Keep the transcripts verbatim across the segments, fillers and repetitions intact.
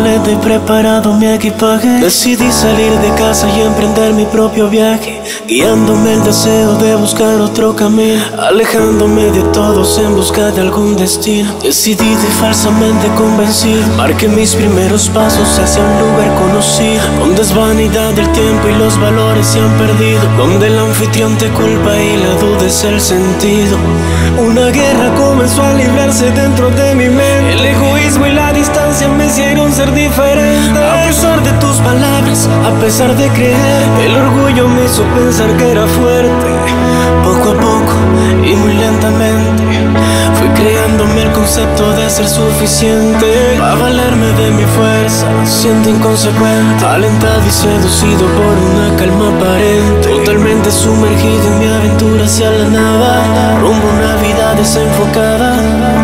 maleta y preparado mi equipaje, decidí salir de casa y emprender mi propio viaje, guiándome el deseo de buscar otro camino, alejándome de todos en busca de algún destino. Decidido y falsamente convencido, marqué mis primeros pasos hacia un lugar conocido, donde es vanidad el tiempo y los valores se han perdido, donde el anfitrión te culpa y la duda es el sentido. Una guerra comenzó a librarse dentro de mi mente, el egoísmo y la distancia me hicieron ser diferente. A pesar de tus palabras, a pesar de creer, el orgullo me hizo pensar que era fuerte. Poco a poco y muy lentamente fui creándome el concepto de ser suficiente, a valerme de mi fuerza, siendo inconsecuente, alentado y seducido por una calma aparente, totalmente sumergido en mi aventura hacia la nada, rumbo a una vida desenfocada,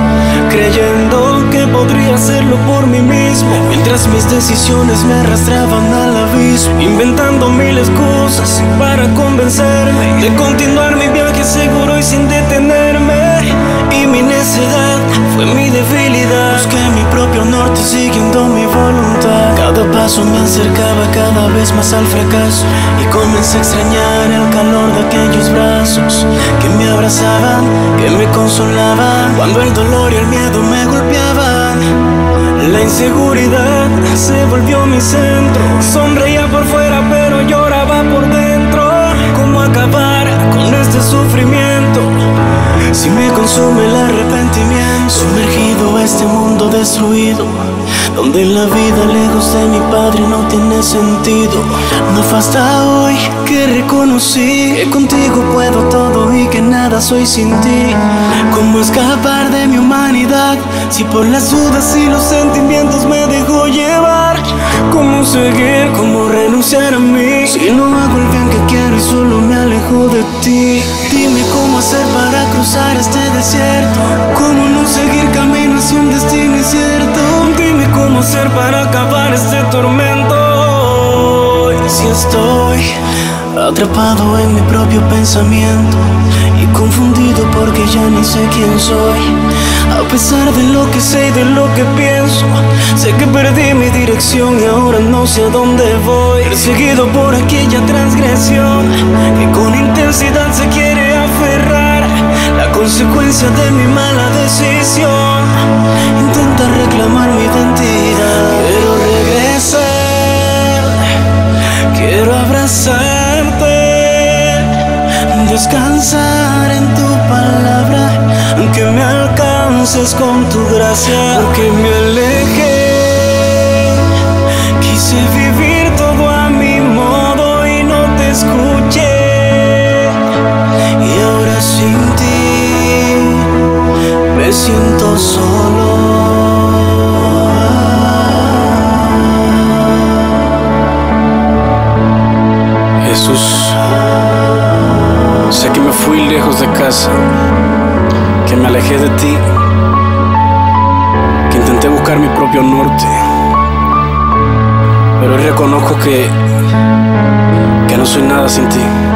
creyendo que podría hacerlo por mí mismo, mientras mis decisiones me arrastraban al abismo, inventando mil excusas para convencerme de continuar mi viaje seguro y sin detenerme. Y mi necedad fue mi debilidad, busqué mi propio norte siguiendo mi voluntad. Cada paso me acercaba cada vez más al fracaso, y comencé a extrañar el calor de aquellos brazos que me abrazaban, que me consolaban cuando el dolor y el miedo me golpeaban. La inseguridad se volvió mi centro, sonreía por fuera pero lloraba por dentro. ¿Cómo acabar con este sufrimiento si me consume el arrepentimiento? Sumergido a este mundo destruido, donde la vida lejos de mi padre no tiene sentido. No fue hasta hoy que reconocí que contigo puedo todo y que nada soy sin ti. ¿Cómo escapar de mi humanidad si por las dudas y los sentimientos me dejo llevar? ¿Cómo seguir? ¿Cómo renunciar a mí si no hago el bien que quiero y solo me alejo de ti? Dime cómo hacer para cruzar este desierto, cómo no seguir camino hacia un destino incierto. Dime cómo hacer para acabar este tormento. Y si estoy atrapado en mi propio pensamiento y confundido porque ya ni sé quién soy, a pesar de lo que sé y de lo que pienso, sé que perdí mi dirección y ahora no sé a dónde voy, perseguido por aquella transgresión que con intensidad se quiere aferrar. La consecuencia de mi mala decisión intenta reclamar mi identidad. Quiero regresar, quiero abrazarte, descansar en tu palabra, que me alcances con tu gracia. Porque me alejé, quise vivir todo a mi modo y no te escuché, y ahora sin ti me siento solo. Jesús, sé que me fui lejos de casa, que me alejé de ti, que intenté buscar mi propio norte, pero hoy reconozco que, que no soy nada sin ti.